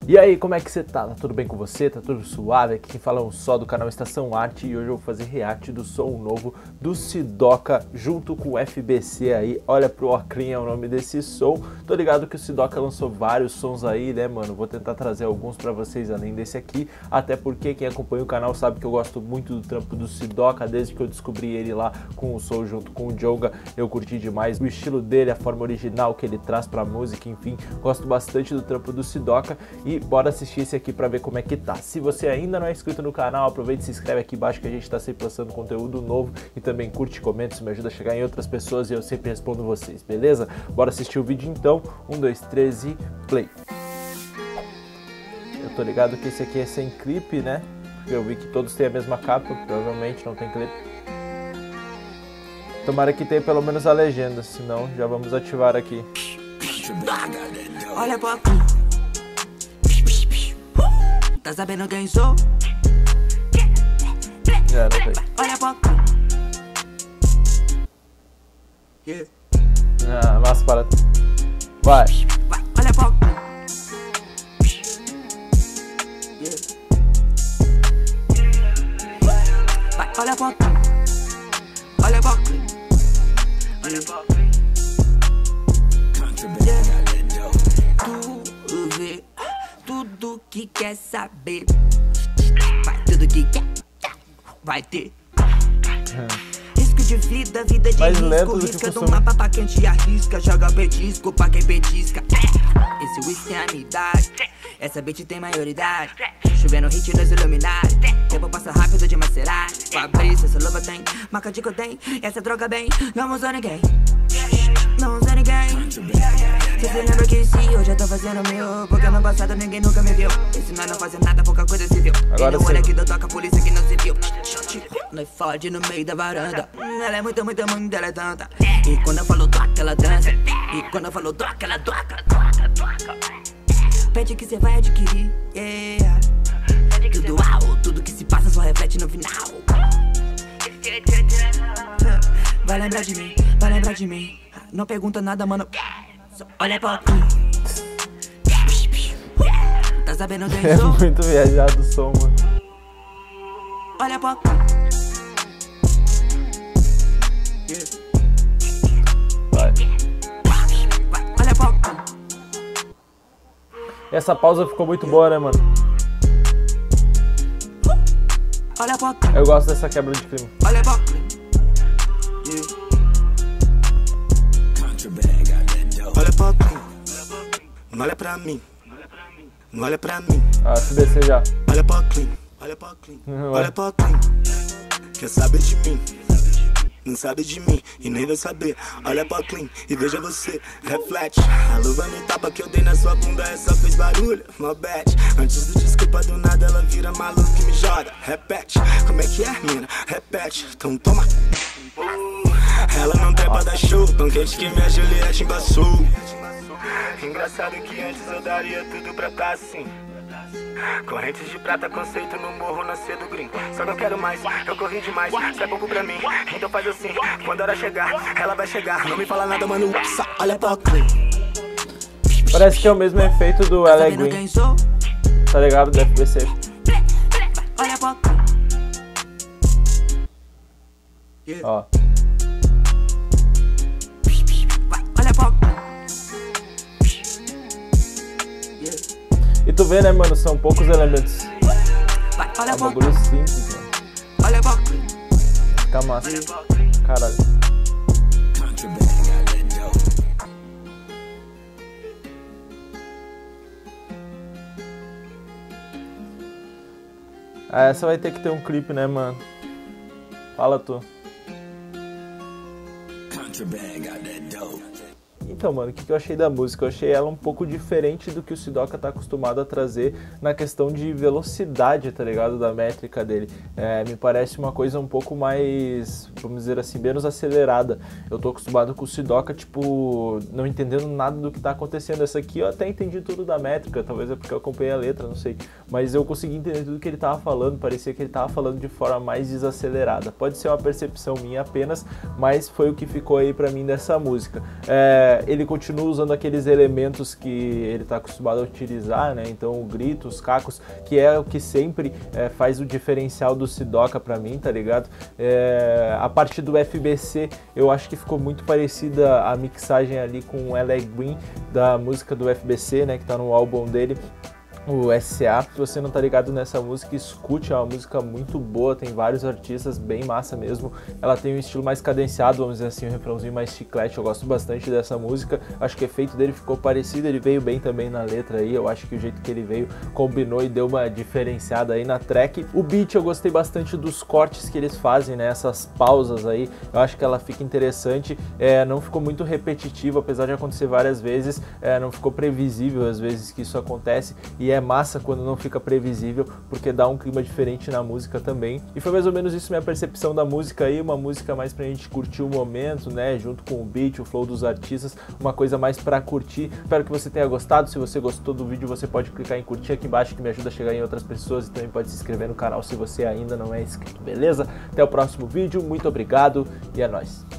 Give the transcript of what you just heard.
E aí, como é que você tá? Tá tudo bem com você? Tá tudo suave? Aqui quem fala é um só do canal Estação Arte e hoje eu vou fazer react do som novo do Sidoca junto com o FBC aí. Olha pro Oclean é o nome desse som. Tô ligado que o Sidoca lançou vários sons aí, né, mano? Vou tentar trazer alguns pra vocês além desse aqui, até porque quem acompanha o canal sabe que eu gosto muito do trampo do Sidoca, desde que eu descobri ele lá com o som junto com o Djonga, eu curti demais o estilo dele, a forma original que ele traz pra música, enfim, gosto bastante do trampo do Sidoca e bora assistir esse aqui pra ver como é que tá. Se você ainda não é inscrito no canal, aproveita e se inscreve aqui embaixo que a gente tá sempre postando conteúdo novo e também curte, comenta, isso me ajuda a chegar em outras pessoas e eu sempre respondo vocês, beleza? Bora assistir o vídeo então, 1, 2, 3 e play! Eu tô ligado que esse aqui é sem clipe, né? Porque eu vi que todos têm a mesma capa, provavelmente não tem clipe. Tomara que tenha pelo menos a legenda, senão já vamos ativar aqui. Olha pra aqui. Tá sabendo quem sou? Já, não sei. Olha pra aqui. Ah, massa parada. Vai. Olha pra aqui. Olha pra aqui. Olha pra aqui. Olha pra aqui. Tu vê tudo que quer saber. Vai tudo que quer, vai ter. Risco de vida de mais risco. Risca do mapa pra quem te arrisca. Joga petisco pra quem petisca. Esse whisky é a minha idade. Essa bitch tem maioridade. Chovendo hit nos Illuminati. Tempo passa rápido de macerar. Fabrício, essa luva tem marca de cotem. Essa droga bem, não usa ninguém. Não usa ninguém. Cê se lembra que se hoje eu tô fazendo meu, porque ano passado ninguém nunca me viu. E se nós não fazer nada, pouca coisa se viu. Agora e não olha que eu toco a polícia que não se viu. Nós fode no meio da varanda. Ela é muito, ela é tanta. E quando eu falo troca, ela dança. E quando eu falo troca, ela troca. Pede que cê vai adquirir, yeah. Tudo alto, tudo que se passa só reflete no final. Vai lembrar de mim, vai lembrar de mim. Não pergunta nada, mano. Só olha pra aqui. Tá sabendo quem É sou? muito viajado o som, mano. Olha pra aqui. Vai. Olha pra aqui. Essa pausa ficou muito boa, né, mano? Olha pra aqui. Eu gosto dessa quebra de clima. Olha pra aqui. Olha pra aqui. Não olha pra mim. Não olha pra mim. Ah, FBC já. Olha pra clean. Olha pra clean. Olha pra clean. Quer saber de mim? Não sabe de mim e nem vai saber. Olha pra clean e veja você. Reflete. A luva no tapa que eu dei na sua bunda, essa fez barulho. My bad. Antes do desculpa do nada, ela vira maluco e me joga. Repete. Como é que é, mina? Repete. Então toma. Ela não trepa da show, tão quente que minha Juliette embaçou. Engraçado que antes eu daria tudo pra tá assim. Correntes de prata, conceito no morro, nascer do gringo. Só que eu quero mais, eu corri demais, isso é pouco pra mim. Então faz assim, quando a hora chegar, ela vai chegar. Não me fala nada, mano, só olha pra clean. Parece que é o mesmo efeito do LA Green. Tá ligado? Do FBC. Olha pra aqui. Ó. Olha pra aqui. E tu vê, né, mano? São poucos elementos. Olha É um pra bagulho simples, mano. Olha pra aqui. Fica massa. Caralho. Ah, essa vai ter que ter um clipe, né, mano? Fala tu. Então, mano, o que eu achei da música? Eu achei ela um pouco diferente do que o Sidoca tá acostumado a trazer na questão de velocidade, tá ligado? Da métrica dele. Me parece uma coisa um pouco mais, vamos dizer assim, menos acelerada. Eu tô acostumado com o Sidoca, tipo, não entendendo nada do que tá acontecendo. Essa aqui eu até entendi tudo da métrica, talvez é porque eu acompanhei a letra, não sei. Mas eu consegui entender tudo que ele tava falando, parecia que ele tava falando de forma mais desacelerada. Pode ser uma percepção minha apenas, mas foi o que ficou aí pra mim dessa música. ele continua usando aqueles elementos que ele está acostumado a utilizar, né? Então o grito, os cacos, que é o que sempre faz o diferencial do Sidoca pra mim, tá ligado? A parte do FBC, eu acho que ficou muito parecida a mixagem ali com o L.A. Green, da música do FBC, né? Que tá no álbum dele, o S.A. Se você não tá ligado nessa música, escute, é uma música muito boa, tem vários artistas, bem massa mesmo. Ela tem um estilo mais cadenciado, vamos dizer assim, um refrãozinho mais chiclete, eu gosto bastante dessa música. Acho que o efeito dele ficou parecido, ele veio bem também na letra aí, eu acho que o jeito que ele veio combinou e deu uma diferenciada aí na track. O beat eu gostei bastante dos cortes que eles fazem, né, essas pausas aí, eu acho que ela fica interessante, não ficou muito repetitivo, apesar de acontecer várias vezes, não ficou previsível às vezes que isso acontece, e é massa quando não fica previsível, porque dá um clima diferente na música também. E foi mais ou menos isso minha percepção da música aí, uma música mais pra gente curtir o momento, né, junto com o beat, o flow dos artistas, uma coisa mais pra curtir. Espero que você tenha gostado. Se você gostou do vídeo, você pode clicar em curtir aqui embaixo, que me ajuda a chegar em outras pessoas, e também pode se inscrever no canal se você ainda não é inscrito, beleza? Até o próximo vídeo, muito obrigado e é nóis!